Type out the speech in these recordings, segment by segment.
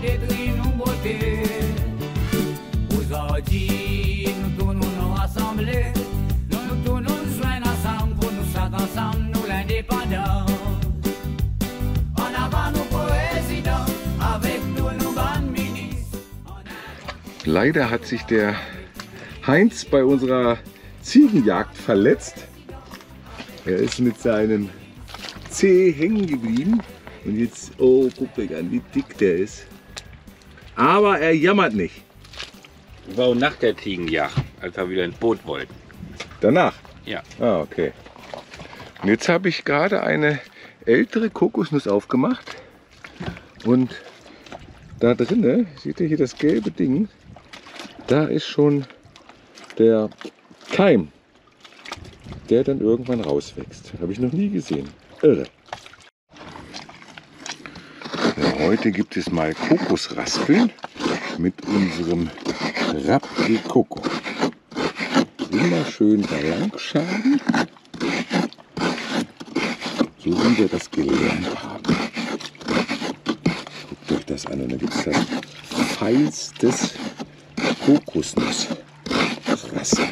détruire nos beautés. Aujourd'hui, nous tournons nous rassembler. Nous tournons nous joindre ensemble pour nous sentir ensemble, nous l'indépendants. En avant nos présidents, avec tous nos bandes ministres. Leider hat sich der Heinz bei unserer Ziegenjagd verletzt. Er ist mit seinem Zeh hängen geblieben und jetzt, oh, guckt euch an, wie dick der ist. Aber er jammert nicht. Das war auch nach der Ziegenjagd, als wir wieder ins Boot wollten. Danach? Ja. Ah, okay. Und jetzt habe ich gerade eine ältere Kokosnuss aufgemacht und da drinne, seht ihr hier das gelbe Ding, da ist schon der Keim, der dann irgendwann rauswächst. Habe ich noch nie gesehen. Irre. Ja, heute gibt es mal Kokosraspeln mit unserem Rap de Coco. Immer schön da lang schaben, so wie wir das gelernt haben. Guckt euch das an und dann gibt es das feinstes Kokosnussraspeln.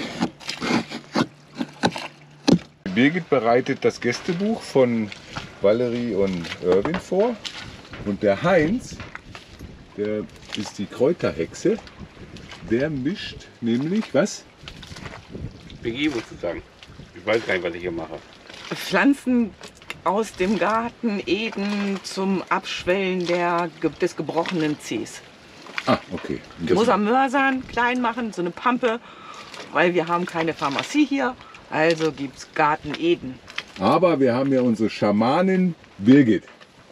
Birgit bereitet das Gästebuch von Valerie und Erwin vor und der Heinz, der ist die Kräuterhexe, der mischt nämlich was? Biggie, musst du sagen. Ich weiß gar nicht, was ich hier mache. Pflanzen aus dem Garten Eden zum Abschwellen des gebrochenen Zehs. Ah, okay. Muss er mörsern, klein machen, so eine Pampe, weil wir haben keine Pharmazie hier. Also gibt's Garten Eden. Aber wir haben ja unsere Schamanin Birgit.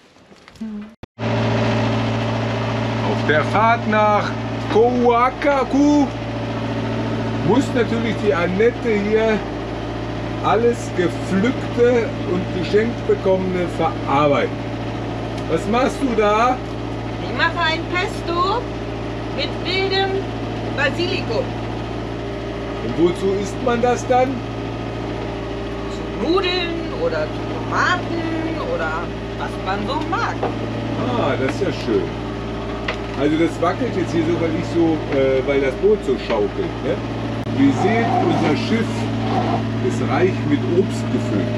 Auf der Fahrt nach Kouakaku muss natürlich die Annette hier alles Gepflückte und geschenkt bekommene verarbeiten. Was machst du da? Ich mache ein Pesto mit wildem Basilikum. Und wozu isst man das dann? Zu Nudeln oder zu Tomaten oder was man so mag. Ah, das ist ja schön. Also das wackelt jetzt hier so, weil das Boot so schaukelt. Ne? Wie ihr seht, unser Schiff ist reich mit Obst gefüllt.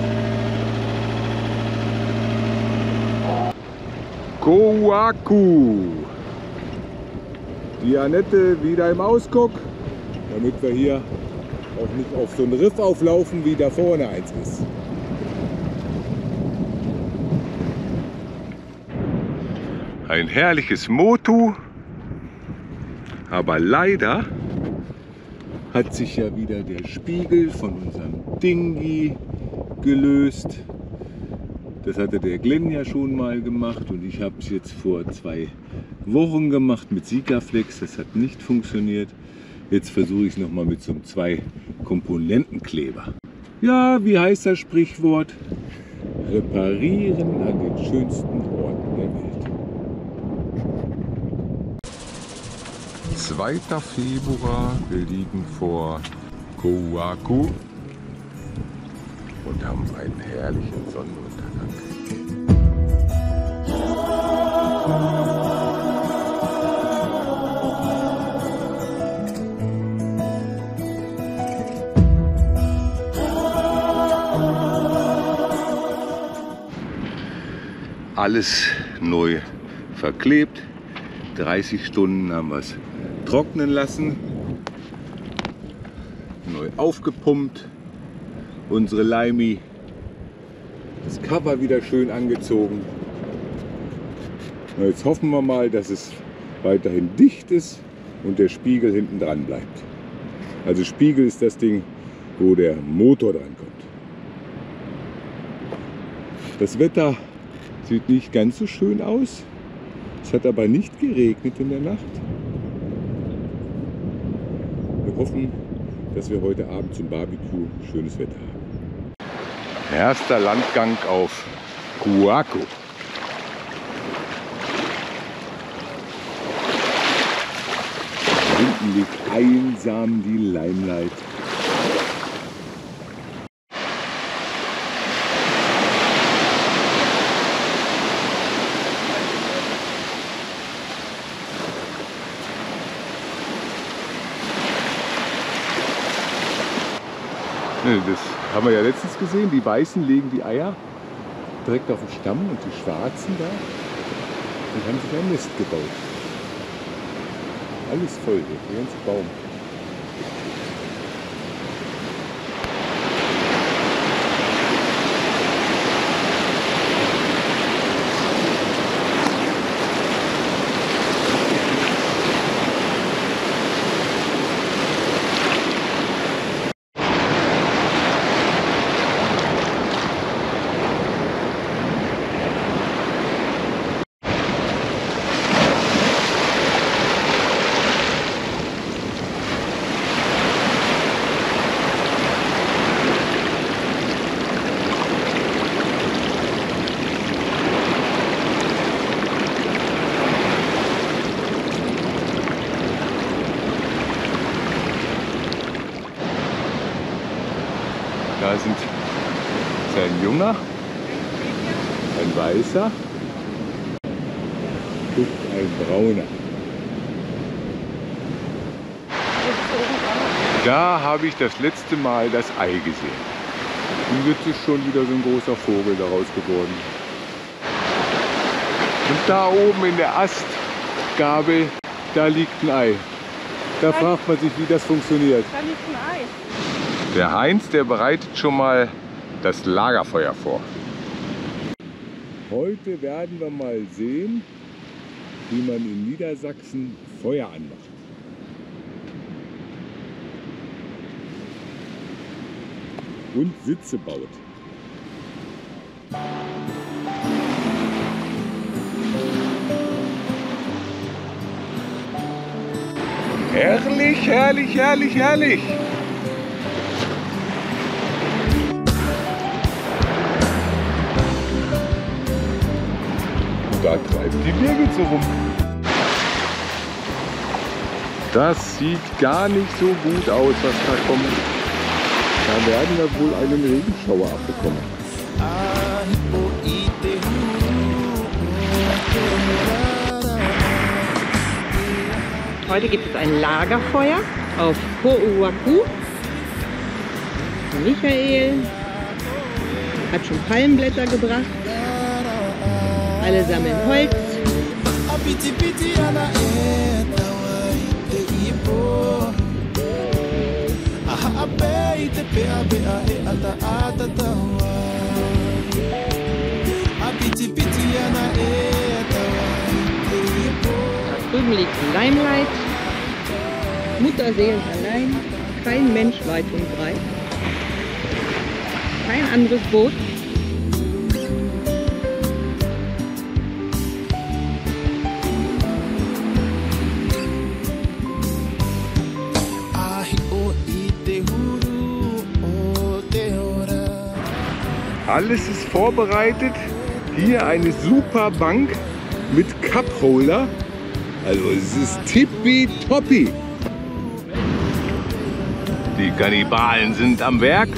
Kouakou. Die Annette wieder im Ausguck, damit wir hier auch nicht auf so ein Riff auflaufen, wie da vorne eins ist. Ein herrliches Motu, aber leider hat sich ja wieder der Spiegel von unserem Dinghy gelöst. Das hatte der Glenn ja schon mal gemacht und ich habe es jetzt vor 2 Wochen gemacht mit Sikaflex. Das hat nicht funktioniert. Jetzt versuche ich es nochmal mit so einem 2-Komponentenkleber. Ja, wie heißt das Sprichwort? Reparieren an den schönsten Orten der Welt. 2. Februar, wir liegen vor Kouakou und haben einen herrlichen Sonnenuntergang. Alles neu verklebt. 30 Stunden haben wir es trocknen lassen. Neu aufgepumpt. Unsere Leimi. Das Cover wieder schön angezogen. Und jetzt hoffen wir mal, dass es weiterhin dicht ist und der Spiegel hinten dran bleibt. Also Spiegel ist das Ding, wo der Motor dran kommt. Das Wetter sieht nicht ganz so schön aus. Es hat aber nicht geregnet in der Nacht. Wir hoffen, dass wir heute Abend zum Barbecue schönes Wetter haben. Erster Landgang auf Kouakou. Hinten liegt einsam die Limelight. Ne, das haben wir ja letztens gesehen. Die Weißen legen die Eier direkt auf den Stamm und die Schwarzen da, die haben sich ein Nest gebaut. Alles voll hier, der ganze Baum. Da ist ein Junger, ein Weißer und ein Brauner. Da habe ich das letzte Mal das Ei gesehen. Und jetzt ist schon wieder so ein großer Vogel daraus geworden. Und da oben in der Astgabel, da liegt ein Ei. Da fragt man sich, wie das funktioniert. Da liegt ein Ei. Der Heinz, der bereitet schon mal das Lagerfeuer vor. Heute werden wir mal sehen, wie man in Niedersachsen Feuer anmacht. Und Sitze baut. Herrlich, herrlich, herrlich, herrlich! Da treibt die Birgit so rum. Das sieht gar nicht so gut aus, was da kommt. Da werden wir wohl einen Regenschauer abbekommen. Heute gibt es ein Lagerfeuer auf Ho'oahu. Michael hat schon Palmblätter gebracht. Alle sammeln Holz. Da drüben liegt ein Limelight. Mutterseelen allein. Kein Mensch weit und breit. Kein anderes Boot. Alles ist vorbereitet. Hier eine super Bank mit Cupholder. Also es ist tippitoppi. Die Kannibalen sind am Werk.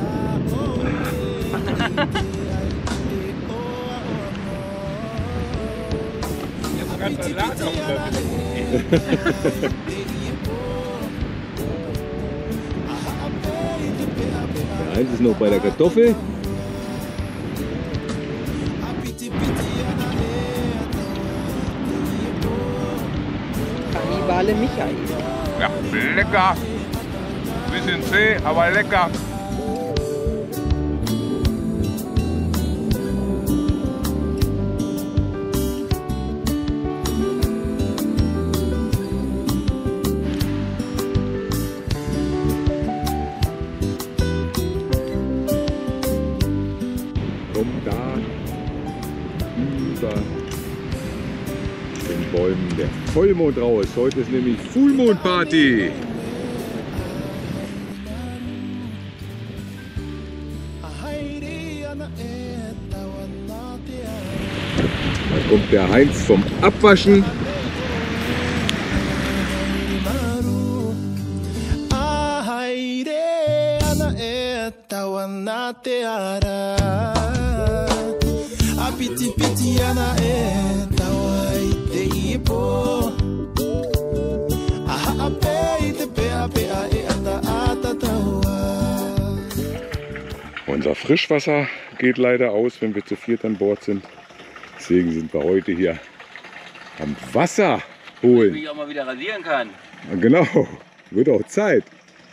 Der Heinz ist noch bei der Kartoffel. Kannibale Michael. Ja, lecker. Bisschen zäh, aber lecker. Kommt da über den Bäumen der Vollmond raus. Heute ist nämlich Fullmond-Party. Da kommt der Heinz vom Abwaschen. Unser Frischwasser geht leider aus, wenn wir zu viert an Bord sind. Deswegen sind wir heute hier am Wasser holen. Wie ich auch mal wieder rasieren kann. Genau, wird auch Zeit.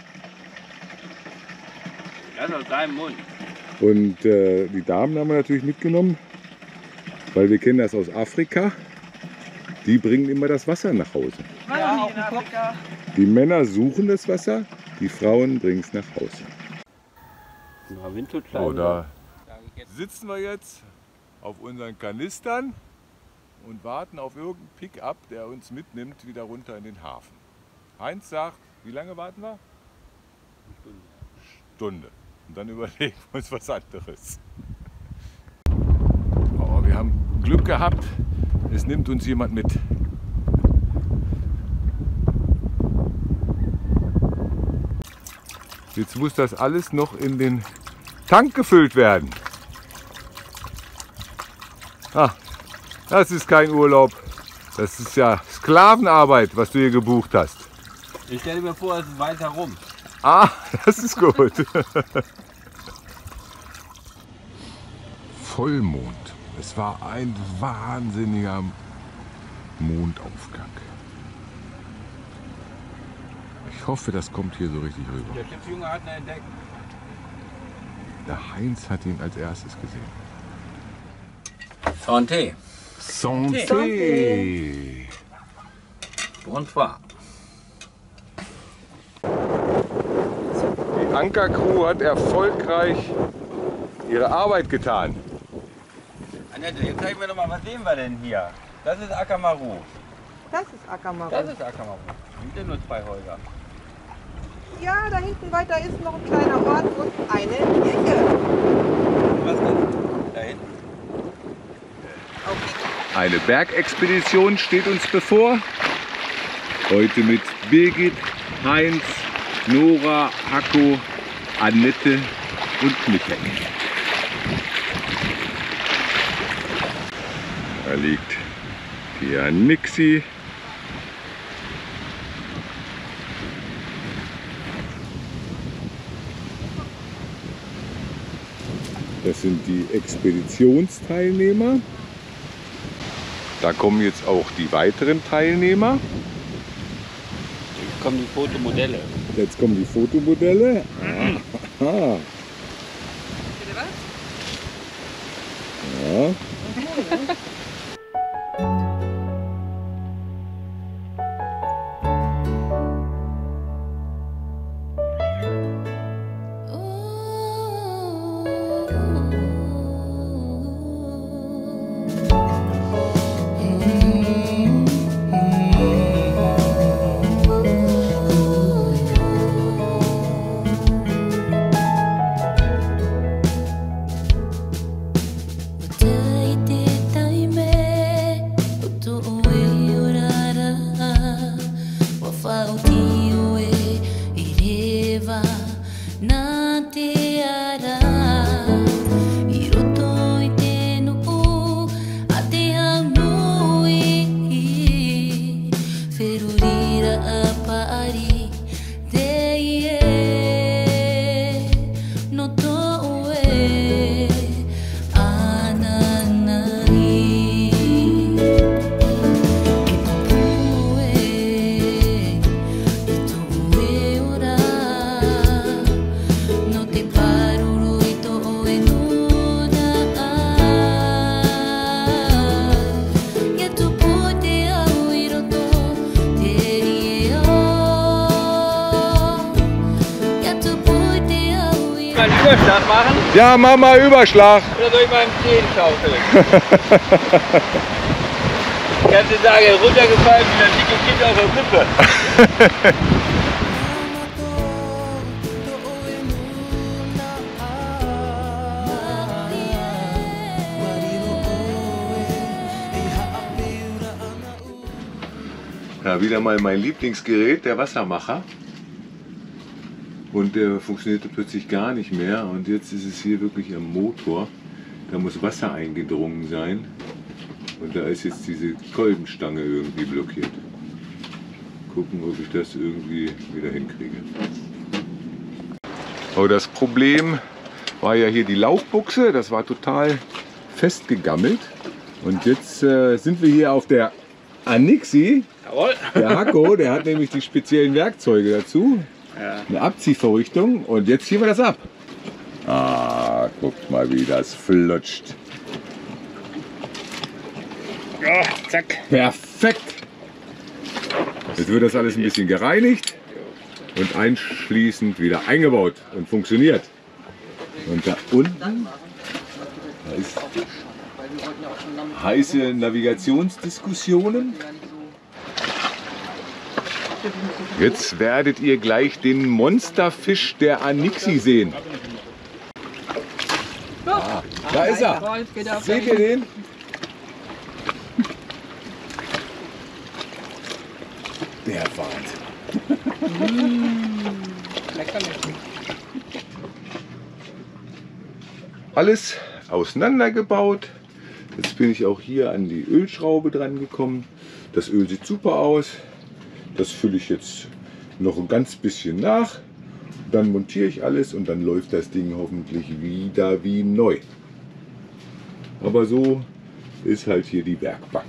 Das aus deinem Mund. Und die Damen haben wir natürlich mitgenommen, weil wir kennen das aus Afrika. Die bringen immer das Wasser nach Hause. Ja, auf den Kopf. Die Männer suchen das Wasser, die Frauen bringen es nach Hause. So, da sitzen wir jetzt auf unseren Kanistern und warten auf irgendeinen Pick-up, der uns mitnimmt wieder runter in den Hafen. Heinz sagt, wie lange warten wir? Eine Stunde. Und dann überlegen wir uns was anderes. Oh, wir haben Glück gehabt, es nimmt uns jemand mit. Jetzt muss das alles noch in den Tank gefüllt werden. Ah, das ist kein Urlaub. Das ist ja Sklavenarbeit, was du hier gebucht hast. Ich stelle mir vor, es ist weiter rum. Ah, das ist gut. Vollmond. Es war ein wahnsinniger Mondaufgang. Ich hoffe, das kommt hier so richtig rüber. Der Schiffsjunge hat ihn entdeckt. Der Heinz hat ihn als erstes gesehen. Santé. Santé! Bonsoir. Die Ankercrew hat erfolgreich ihre Arbeit getan. Annette, jetzt zeig mir doch mal, was sehen wir denn hier? Das ist Akamaru. Das ist Akamaru. Das ist Akamaru. Sind denn nur 2 Häuser? Ja, da hinten weiter ist noch ein kleiner Ort und eine Kirche. Was denn? Da hinten? Eine Bergexpedition steht uns bevor. Heute mit Birgit, Heinz, Nora, Hakko, Annette und Michael. Da liegt hier Nixi. Das sind die Expeditionsteilnehmer. Da kommen jetzt auch die weiteren Teilnehmer. Jetzt kommen die Fotomodelle. Jetzt kommen die Fotomodelle. Aha. Bitte was? Ja. Überschlag machen? Ja, mach mal Überschlag. Oder soll ich mal im Zehen schaukeln? Kannst du sagen, runtergefallen wie das dicke Kind auf der Wippe. Ja, wieder mal mein Lieblingsgerät, der Wassermacher. Und der funktionierte plötzlich gar nicht mehr. Und jetzt ist es hier wirklich am Motor. Da muss Wasser eingedrungen sein. Und da ist jetzt diese Kolbenstange irgendwie blockiert. Gucken, ob ich das irgendwie wieder hinkriege. Oh, das Problem war ja hier die Laufbuchse, das war total festgegammelt. Und jetzt sind wir hier auf der Anixi. Jawohl. Der Hacko, der hat nämlich die speziellen Werkzeuge dazu. Ja. Eine Abziehvorrichtung. Und jetzt ziehen wir das ab. Ah, guckt mal, wie das flutscht. Ja, zack. Perfekt. Jetzt wird das alles ein bisschen gereinigt und anschließend wieder eingebaut und funktioniert. Und da unten da ist heiße Navigationsdiskussionen. Jetzt werdet ihr gleich den Monsterfisch der Anixi sehen. Ah, da ist er. Seht ihr den? Der Wahnsinn. Alles auseinandergebaut. Jetzt bin ich auch hier an die Ölschraube dran gekommen. Das Öl sieht super aus. Das fülle ich jetzt noch ein ganz bisschen nach. Dann montiere ich alles und dann läuft das Ding hoffentlich wieder wie neu. Aber so ist halt hier die Werkbank.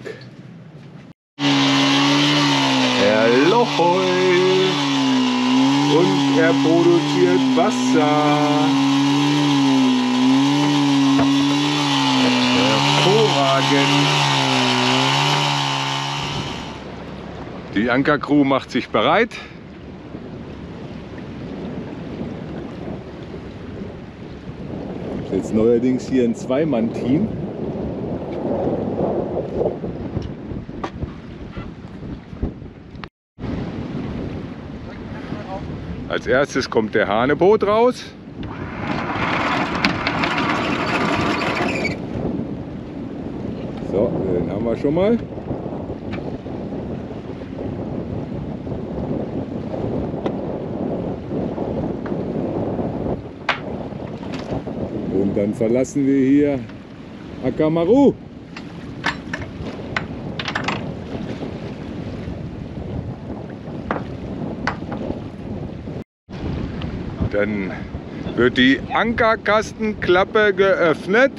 Er lochelt und er produziert Wasser. Hervorragend. Die Ankercrew macht sich bereit. Jetzt neuerdings hier ein Zweimann-Team. Als erstes kommt der Haneboot raus. So, den haben wir schon mal. Und dann verlassen wir hier Akamaru. Dann wird die Ankerkastenklappe geöffnet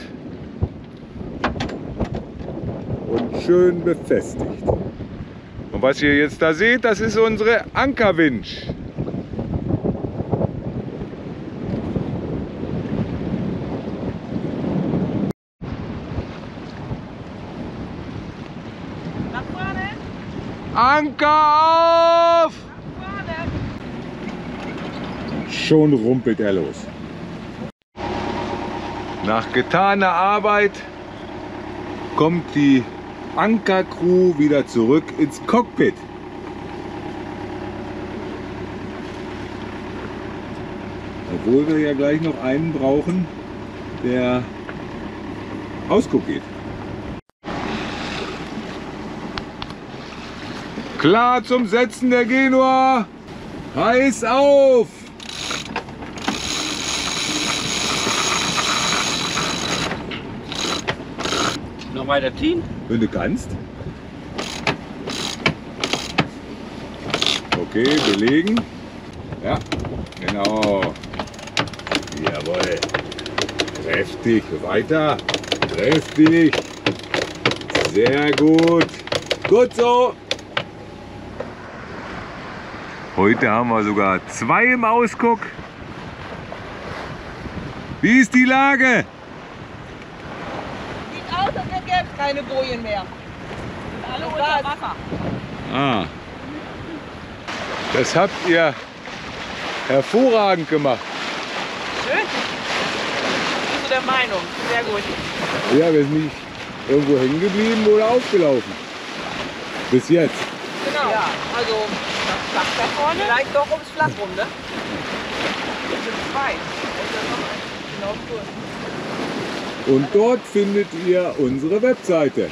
und schön befestigt. Und was ihr jetzt da seht, das ist unsere Ankerwinch. Nach vorne! Anker auf! Nach vorne! Schon rumpelt er los. Nach getaner Arbeit kommt die Ankercrew wieder zurück ins Cockpit. Obwohl wir ja gleich noch einen brauchen, der Ausguck geht. Klar zum Setzen der Genua. Heiß auf! Noch weiter ziehen? Wenn du kannst. Okay, belegen. Ja, genau. Jawohl. Kräftig. Weiter. Kräftig. Sehr gut. Gut so. Heute haben wir sogar zwei im Ausguck. Wie ist die Lage? Sieht aus, als gäbe es keine Bojen mehr. Alle unter Wasser. Ah. Das habt ihr hervorragend gemacht. Schön. Bist du der Meinung? Sehr gut. Ja, wir sind nicht irgendwo hängen geblieben oder aufgelaufen. Bis jetzt. Genau. Ja, also das Flach da vorne. Vielleicht doch ums Flach rum, ne? Das sind zwei. Und dann noch ein. Genau so. Und dort findet ihr unsere Webseite.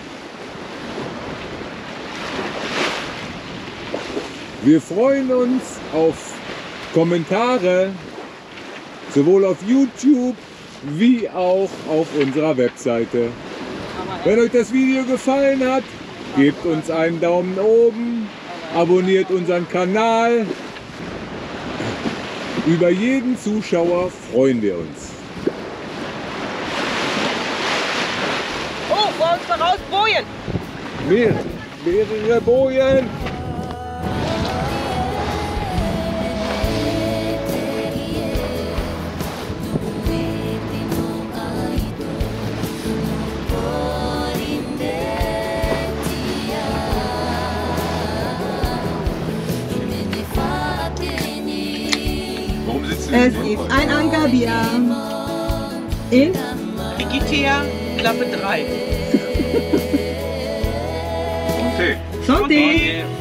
Wir freuen uns auf Kommentare, sowohl auf YouTube wie auch auf unserer Webseite. Wenn euch das Video gefallen hat, gebt uns einen Daumen oben, abonniert unseren Kanal. Über jeden Zuschauer freuen wir uns. raus, Bojen! Mehrere Bojen! Warum sitzen wir Es gibt ein Ankerbier in Rigitea, Klappe 3. Santé! Santé!